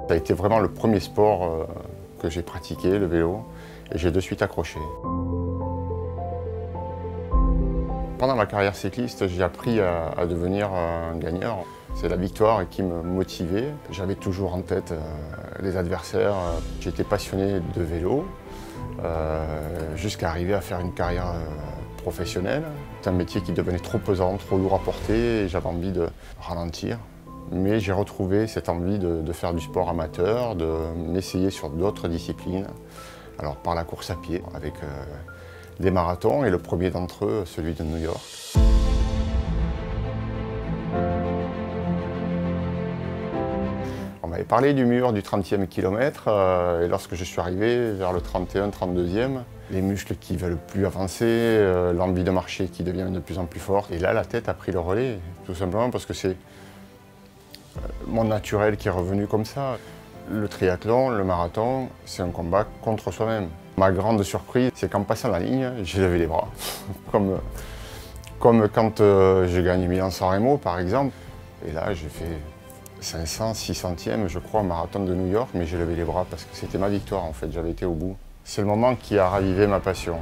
Ça a été vraiment le premier sport que j'ai pratiqué, le vélo, et j'ai de suite accroché. Pendant ma carrière cycliste, j'ai appris à devenir un gagneur. C'est la victoire qui me motivait. J'avais toujours en tête les adversaires. J'étais passionné de vélo jusqu'à arriver à faire une carrière professionnelle. C'est un métier qui devenait trop pesant, trop lourd à porter et j'avais envie de ralentir. Mais j'ai retrouvé cette envie de faire du sport amateur, de m'essayer sur d'autres disciplines. Alors par la course à pied, avec des marathons et le premier d'entre eux, celui de New York. On m'avait parlé du mur du 30e kilomètre et lorsque je suis arrivé vers le 31, 32e, les muscles qui ne veulent plus avancer, l'envie de marcher qui devient de plus en plus forte. Et là, la tête a pris le relais, tout simplement parce que c'est mon naturel qui est revenu comme ça. Le triathlon, le marathon, c'est un combat contre soi-même. Ma grande surprise, c'est qu'en passant la ligne, j'ai levé les bras. comme quand je gagne Milan-San Remo, par exemple. Et là, j'ai fait 500, 600e, je crois, au marathon de New York, mais j'ai levé les bras parce que c'était ma victoire, en fait. J'avais été au bout. C'est le moment qui a ravivé ma passion.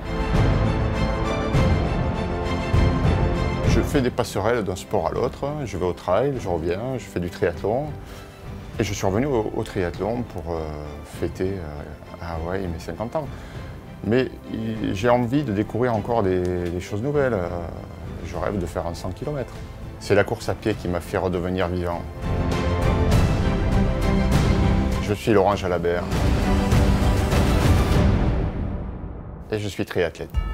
Je fais des passerelles d'un sport à l'autre. Je vais au trail, je reviens, je fais du triathlon. Et je suis revenu au triathlon pour fêter à Hawaï mes 50 ans. Mais j'ai envie de découvrir encore des choses nouvelles. Je rêve de faire un 100 km. C'est la course à pied qui m'a fait redevenir vivant. Je suis Laurent Jalabert. Et je suis triathlète.